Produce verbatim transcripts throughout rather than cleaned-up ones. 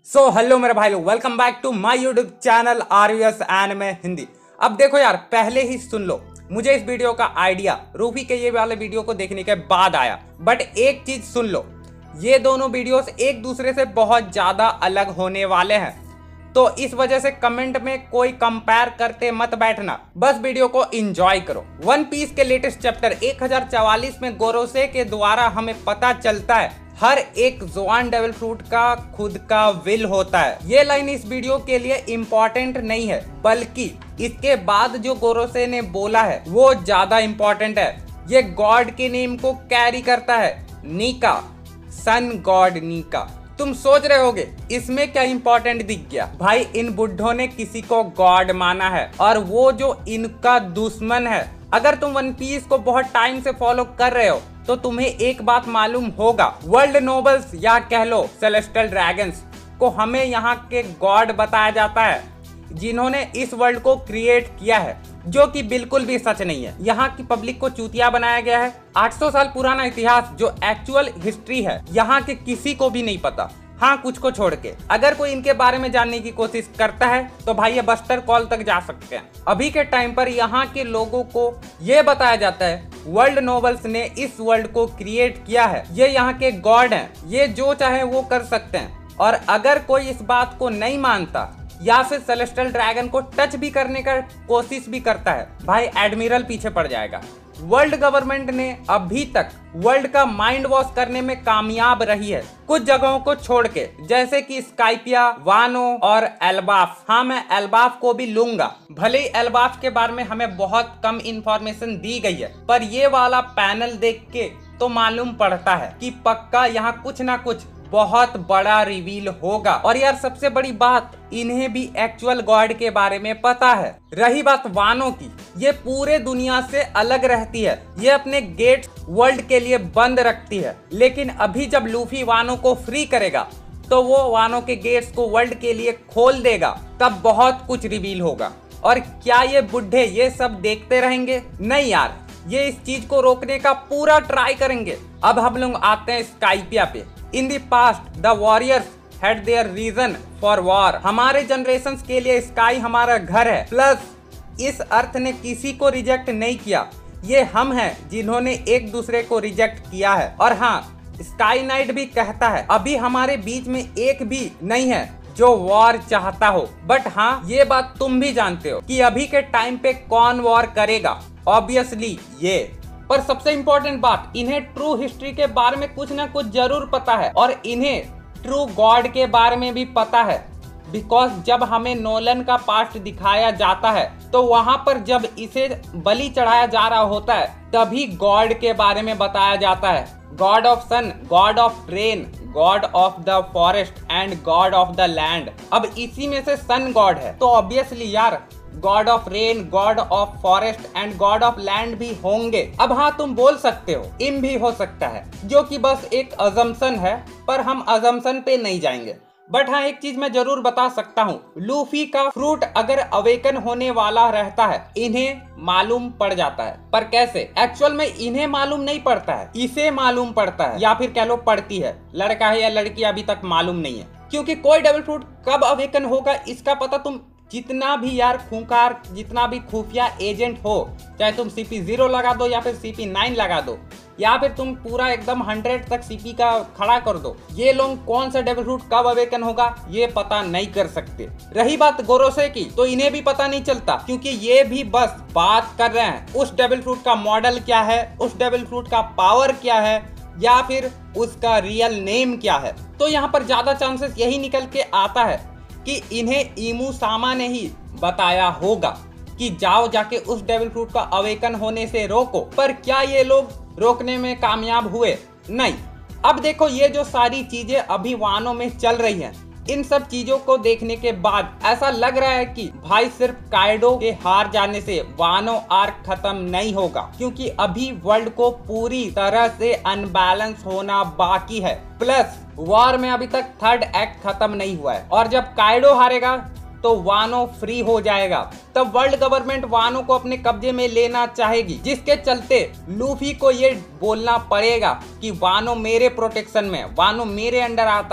So hello मेरे भाई लोग, welcome back to my YouTube channel RVS anime Hindi. अब देखो यार, पहले ही सुन लो, मुझे इस वीडियो का आइडिया रूफी के ये वाले वीडियो को देखने के बाद आया। बट एक चीज सुन लो, ये दोनों वीडियोस एक दूसरे से बहुत ज्यादा अलग होने वाले हैं, तो इस वजह से कमेंट में कोई कंपेयर करते मत बैठना, बस वीडियो को एंजॉय करो। वन पीस के लेटेस्ट चैप्टर एक हजार चवालीस में गोरोसे के द्वारा हमें पता चलता है हर एक ज़ोआन डेविल फ्रूट का खुद का विल होता है। ये लाइन इस वीडियो के लिए इम्पोर्टेंट नहीं है, बल्कि इसके बाद जो गोरोसे ने बोला है वो ज्यादा इम्पोर्टेंट है। ये गॉड के नेम को कैरी करता है, नीका, सन गॉड नीका। तुम सोच रहे होगे इसमें क्या इंपॉर्टेंट दिख गया? भाई, इन बुड्ढों ने किसी को गॉड माना है और वो जो इनका दुश्मन है। अगर तुम वन पीस को बहुत टाइम से फॉलो कर रहे हो तो तुम्हें एक बात मालूम होगा, वर्ल्ड नोबल्स या कह लो सेलेस्टियल ड्रैगन्स को हमें यहाँ के गॉड बताया जाता है, जिन्होंने इस वर्ल्ड को क्रिएट किया है, जो कि बिल्कुल भी सच नहीं है। यहाँ की पब्लिक को चूतिया बनाया गया है। आठ सौ साल पुराना इतिहास जो एक्चुअल हिस्ट्री है, यहाँ के किसी को भी नहीं पता। हाँ, कुछ को छोड़ के। अगर कोई इनके बारे में जानने की कोशिश करता है तो भाई ये बस्टर कॉल तक जा सकते हैं। अभी के टाइम पर यहाँ के लोगों को ये बताया जाता है वर्ल्ड नोबल्स ने इस वर्ल्ड को क्रिएट किया है, ये यहाँ के गॉड हैं, ये जो चाहे वो कर सकते हैं। और अगर कोई इस बात को नहीं मानता या फिर सेलेस्टियल ड्रैगन को टच भी करने का कोशिश भी करता है, भाई एडमिरल पीछे पड़ जाएगा। वर्ल्ड गवर्नमेंट ने अभी तक वर्ल्ड का माइंड वॉश करने में कामयाब रही है, कुछ जगहों को छोड़ के, जैसे कि स्काइपिया, वानो और एल्बाफ। हाँ, मैं एल्बाफ को भी लूंगा, भले ही एल्बाफ के बारे में हमें बहुत कम इंफॉर्मेशन दी गई है, पर ये वाला पैनल देख के तो मालूम पड़ता है कि पक्का यहाँ कुछ ना कुछ बहुत बड़ा रिवील होगा। और यार सबसे बड़ी बात, इन्हें भी एक्चुअल गॉड के बारे में पता है। रही बात वानो की, ये पूरे दुनिया से अलग रहती है, ये अपने गेट वर्ल्ड के लिए बंद रखती है। लेकिन अभी जब लूफी वानो को फ्री करेगा तो वो वानो के गेट्स को वर्ल्ड के लिए खोल देगा, तब बहुत कुछ रिवील होगा। और क्या ये बुढ़े ये सब देखते रहेंगे? नहीं यार, ये इस चीज को रोकने का पूरा ट्राई करेंगे। अब हम लोग आते हैं स्काइपिया पे। In the past the warriors had their reason for war. हमारे जनरेशन के लिए स्काई हमारा घर है, प्लस इस अर्थ ने किसी को रिजेक्ट नहीं किया। ये हम हैं जिन्होंने एक दूसरे को रिजेक्ट किया है। और हाँ, स्काई नाइट भी कहता है अभी हमारे बीच में एक भी नहीं है जो वॉर चाहता हो। बट हाँ, ये बात तुम भी जानते हो कि अभी के टाइम पे कौन वॉर करेगा। ऑब्वियसली ये। पर सबसे इम्पोर्टेंट बात, इन्हें ट्रू हिस्ट्री के बारे में कुछ ना कुछ जरूर पता है, और इन्हें ट्रू गॉड के बारे में भी पता है। बिकॉज जब हमें नोलन का पास्ट दिखाया जाता है तो वहां पर जब इसे बलि चढ़ाया जा रहा होता है तभी गॉड के बारे में बताया जाता है। God of sun, god of rain, god of the forest and god of the land. अब इसी में से सन गॉड है, तो ऑब्वियसली यार god of rain, god of forest and god of land भी होंगे। अब हाँ, तुम बोल सकते हो इम भी हो सकता है, जो कि बस एक अजम्पशन है, पर हम अजम्पशन पे नहीं जाएंगे। बट हाँ, एक चीज मैं जरूर बता सकता हूँ, लूफी का फ्रूट अगर अवेकन होने वाला रहता है इन्हें मालूम पड़ जाता है। पर कैसे? एक्चुअल में इन्हें मालूम नहीं पड़ता है, इसे मालूम पड़ता है, या फिर कह लो पड़ती है। लड़का है या लड़की अभी तक मालूम नहीं है, क्योंकि कोई डेविल फ्रूट कब अवेकन होगा इसका पता तुम जितना भी यार खूंखार, जितना भी खुफिया एजेंट हो, चाहे तुम सी पी जीरो लगा दो या फिर सी पी नाइन लगा दो, या फिर तुम पूरा एकदम हंड्रेड तक सी पी का खड़ा कर दो, ये लोग कौन सा डेविल फ्रूट कब अवेकन होगा ये पता नहीं कर सकते। रही बात गोरोसे की, तो इन्हें भी पता नहीं चलता, क्योंकि ये भी बस बात कर रहे हैं उस डेविल फ्रूट का मॉडल क्या है, उस डेविल फ्रूट का पावर क्या है, या फिर उसका रियल नेम क्या है। तो यहाँ पर ज्यादा चांसेस यही निकल के आता है कि इन्हें इमू सामा ने ही बताया होगा कि जाओ जाके उस डेविल फ्रूट का अवेकन होने से रोको। पर क्या ये लोग रोकने में कामयाब हुए? नहीं। अब देखो, ये जो सारी चीजें अभी वानो में चल रही हैं, इन सब चीजों को देखने के बाद ऐसा लग रहा है कि भाई सिर्फ काइडो के हार जाने से वानो आर्क खत्म नहीं होगा, क्योंकि अभी वर्ल्ड को पूरी तरह से अनबैलेंस होना बाकी है। प्लस वॉर में अभी तक थर्ड एक्ट खत्म नहीं हुआ है, और जब काइडो हारेगा तो वानो फ्री हो जाएगा। तब वर्ल्ड गवर्नमेंट वानो को अपने कब्जे में लेना चाहेगी, जिसके चलते लूफी को ये बोलना पड़ेगा कि वानो मेरे प्रोटेक्शन में, वानो मेरे अंडर आता है।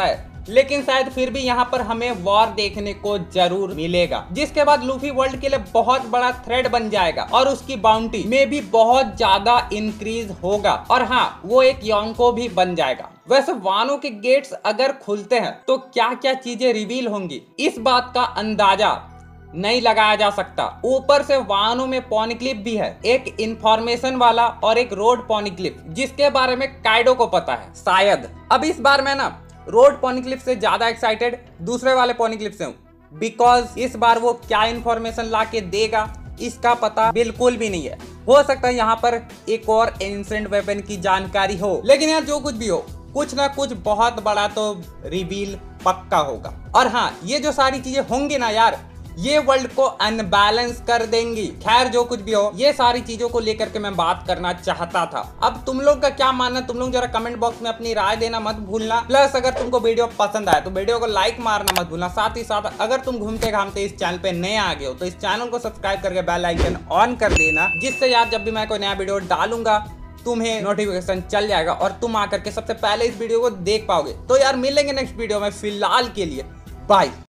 लेकिन शायद फिर भी यहाँ पर हमें वॉर देखने को जरूर मिलेगा, जिसके बाद लूफी वर्ल्ड के लिए बहुत बड़ा थ्रेट बन जाएगा और उसकी बाउंटी में भी बहुत ज्यादा इंक्रीज होगा। और हाँ, वो एक योंको भी बन जाएगा। वैसे वानो के गेट्स अगर खुलते हैं तो क्या क्या चीजें रिवील होंगी, इस बात का अंदाजा नहीं लगाया जा सकता। ऊपर से वानो में पॉनिक्लिफ भी है, एक इंफॉर्मेशन वाला और एक रोड पॉनिक्लिफ, जिसके बारे में काइडो को पता है शायद। अब इस बार मैं ना रोड पॉनिक्लिफ से ज्यादा एक्साइटेड दूसरे वाले पॉनिक्लिफ से हूँ, बिकॉज इस बार वो क्या इंफॉर्मेशन ला के देगा इसका पता बिल्कुल भी नहीं है। हो सकता है यहाँ पर एक और एंसेंट वेपन की जानकारी हो, लेकिन यार जो कुछ भी हो, कुछ ना कुछ बहुत बड़ा तो रिवील पक्का होगा। और हाँ, ये जो सारी चीजें होंगी ना यार, ये वर्ल्ड को अनबैलेंस कर देंगी। खैर जो कुछ भी हो, ये सारी चीजों को लेकर के मैं बात करना चाहता था। अब तुम लोग का क्या मानना, तुम लोग जरा कमेंट बॉक्स में अपनी राय देना मत भूलना। प्लस अगर तुमको वीडियो पसंद आया तो वीडियो को लाइक मारना मत भूलना। साथ ही साथ अगर तुम घूमते घामते इस चैनल पे नए आ गए हो तो इस चैनल को सब्सक्राइब करके बेल आइकन ऑन कर देना, जिससे यार जब भी मैं कोई नया वीडियो डालूंगा तुम्हें नोटिफिकेशन चल जाएगा और तुम आकर के सबसे पहले इस वीडियो को देख पाओगे। तो यार मिलेंगे नेक्स्ट वीडियो में, फिलहाल के लिए बाय।